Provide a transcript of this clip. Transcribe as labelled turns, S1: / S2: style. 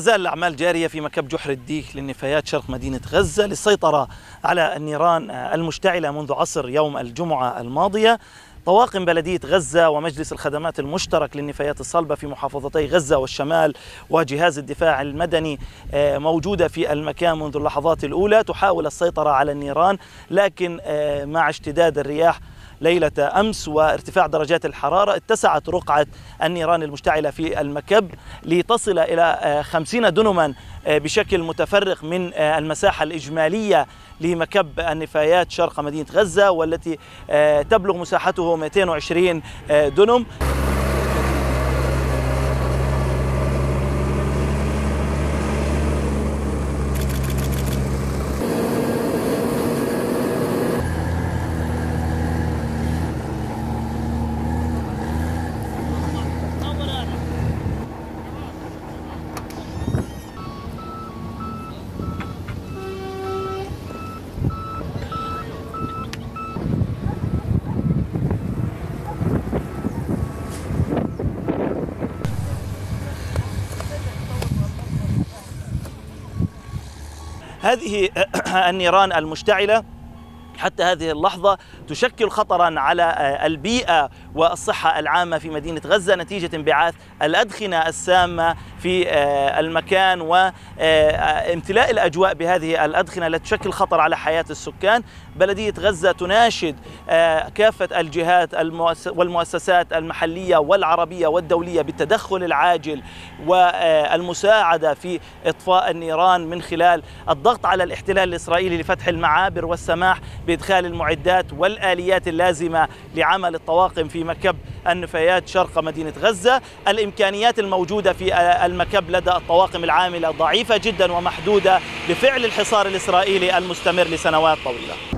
S1: تزال الأعمال جارية في مكب جحر الديك للنفايات شرق مدينة غزة للسيطرة على النيران المشتعلة منذ عصر يوم الجمعة الماضية. طواقم بلدية غزة ومجلس الخدمات المشترك للنفايات الصلبة في محافظتي غزة والشمال وجهاز الدفاع المدني موجودة في المكان منذ اللحظات الأولى تحاول السيطرة على النيران، لكن مع اشتداد الرياح ليلة أمس وارتفاع درجات الحرارة اتسعت رقعة النيران المشتعلة في المكب لتصل إلى 50 دنما بشكل متفرق من المساحة الإجمالية لمكب النفايات شرق مدينة غزة، والتي تبلغ مساحته 220 دنم. هذه النيران المشتعلة حتى هذه اللحظة تشكل خطرا على البيئة والصحة العامة في مدينة غزة نتيجة انبعاث الأدخنة السامة في المكان وامتلاء الأجواء بهذه الأدخنة التي تشكل خطر على حياة السكان. بلدية غزة تناشد كافة الجهات والمؤسسات المحلية والعربية والدولية بالتدخل العاجل والمساعدة في إطفاء النيران من خلال الضغط على الاحتلال الإسرائيلي لفتح المعابر والسماح بإدخال المعدات والآليات اللازمة لعمل الطواقم في مكب النفايات شرق مدينة غزة. الإمكانيات الموجودة في المكب لدى الطواقم العاملة ضعيفة جدا ومحدودة بفعل الحصار الإسرائيلي المستمر لسنوات طويلة.